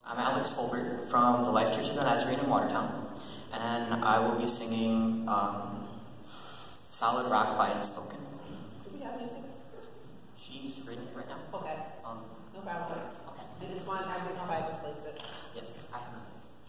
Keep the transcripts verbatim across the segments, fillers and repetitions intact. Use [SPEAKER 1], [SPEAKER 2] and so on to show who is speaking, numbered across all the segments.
[SPEAKER 1] I'm Alex Holbert from the Life Church of the Nazarene in Watertown, and I will be singing um, Solid Rock by Unspoken.
[SPEAKER 2] Do we have music?
[SPEAKER 1] She's written it right now.
[SPEAKER 2] Okay.
[SPEAKER 1] Um,
[SPEAKER 2] no problem.
[SPEAKER 1] Okay.
[SPEAKER 2] I just want, I didn't know if I misplaced it.
[SPEAKER 1] Yes, I have music.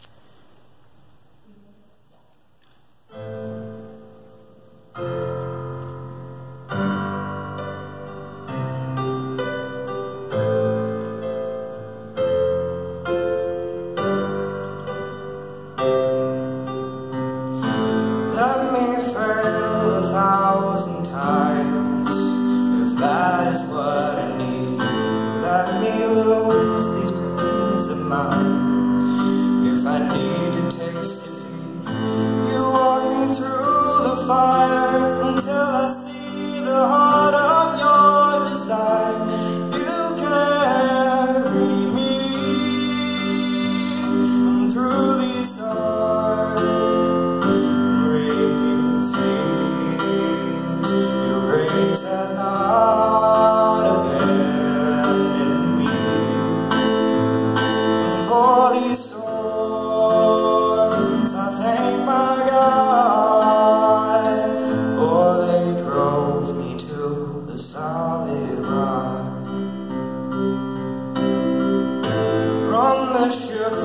[SPEAKER 3] Let me fail a thousand times, if that is what I need. Let me lose these dreams of mine, if I need to taste defeat. You walk me through the fire until I see the heart of your desire. You carry me through these dark your grace has not abandoned me. And for these storms I thank my God, for they drove me to the solid rock. From the ship